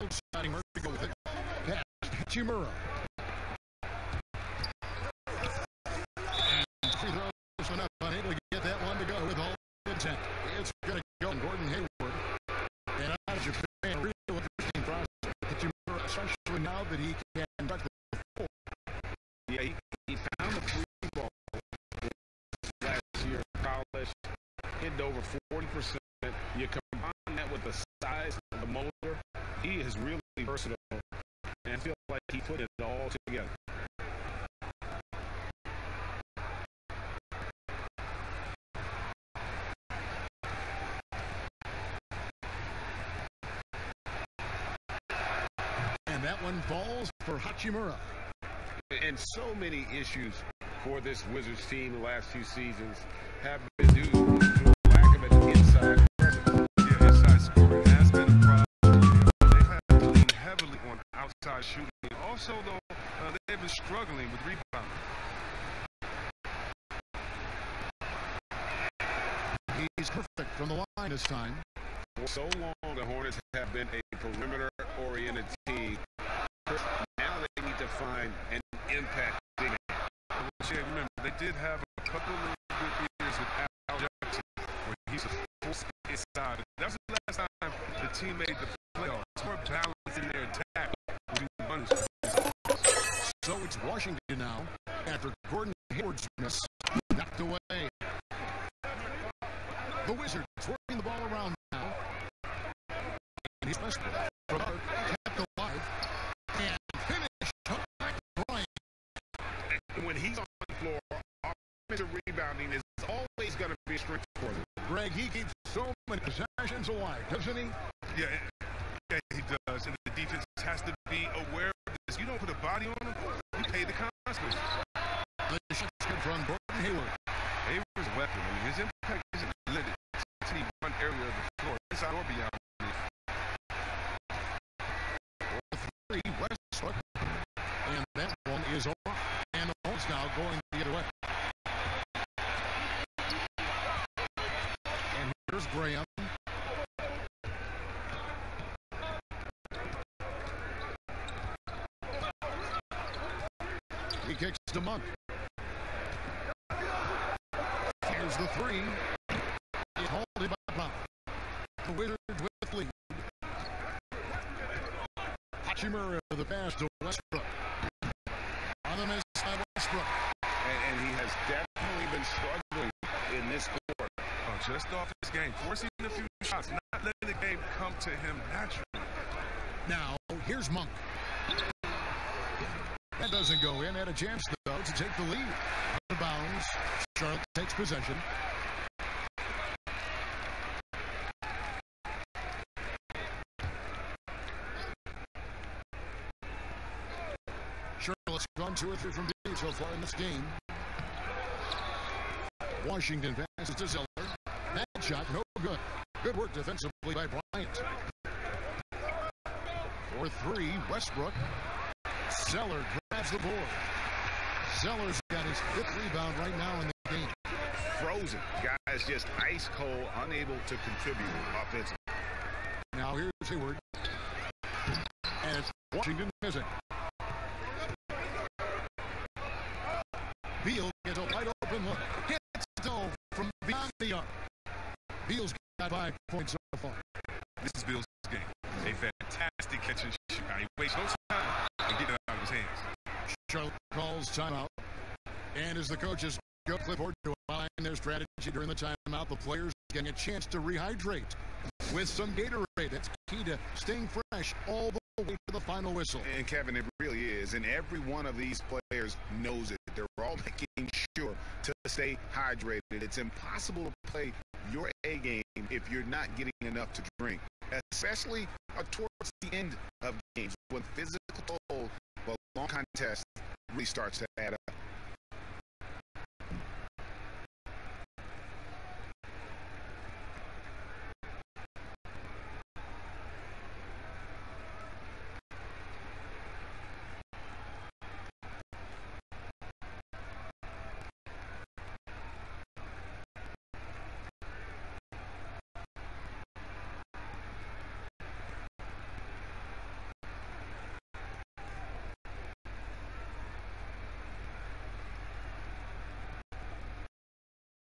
deciding where to go with it. Pass Hachimura. And free throws enough, unable to get that one to go with all intent. It's going to go on Gordon Hayward. And out of Japan, real interesting process. Hachimura, especially now that he can touch the floor. Yeah, he found the free ball last year in college, hitting over 40%. You combine that with the size of the motor, he is really versatile, and I feel like he put it all together. And that one falls for Hachimura. And so many issues for this Wizards team the last few seasons have been due to a lack of an inside presence. Yeah, inside scoring has been a problem. They've had to lean heavily on outside shooting. Also, though, they've been struggling with rebounding. He's perfect from the line this time. For so long, the Hornets have been a perimeter-oriented team. Now they need to find an impact. Yeah, remember, they did have a couple of good years with Al Jackson, where he's a force inside. That was the last time the team made the playoffs. It's more balance in their attack. So it's Washington now after Gordon Hayward's miss knocked away. The Wizards working the ball around now. And he's Westbrook from Hart, kept alive and finished by Bryant. When he's on the floor, offensive rebounding is always going to be a strength for them. Greg, he keeps so many possessions alive, doesn't he? Yeah, he does. And the defense has to be aware of this. You don't put a body on him, you pay the consequences. The shots come from Gordon Hayward. Hayward's a weapon. I mean, his impact isn't limited to any one area of the floor, inside or beyond. For 3, Westbrook. And that one is off. And the ball's now going the other way. And here's Graham. He kicks to Monk. Here's the 3. He's holding by Brown. The Wizards with lead. Hachimura the pass to Westbrook. On the miss by Westbrook. And he has definitely been struggling in this quarter. Oh, just off his game, forcing a few shots, not letting the game come to him naturally. Now, here's Monk. That doesn't go in. Had a chance, though, to take the lead. Out of bounds. Charlotte takes possession. Charlotte's gone 2 or 3 from deep so far in this game. Washington passes to Zeller. That shot, no good. Good work defensively by Bryant. For 3, Westbrook. Zeller grabs the board. Zeller's got his 5th rebound right now in the game. Frozen. Guys just ice cold, unable to contribute offensively. Now here's Hayward. And it's Washington missing. Beal gets a wide open look. Hits Doe from beyond the arc. Beal's got 5 points so far. This is Beal's game. A fantastic catch and shoot. He wastes no time and get it out of his hands. Charlotte calls timeout. And as the coaches go Clifford to align their strategy during the timeout, the players getting a chance to rehydrate with some Gatorade. That's key to staying fresh all the way to the final whistle. And Kevin, it really is. And every one of these players knows it. They're all making sure to stay hydrated. It's impossible to play your A game if you're not getting enough to drink, especially towards the end of games when physical toll, but long contest really starts to add up.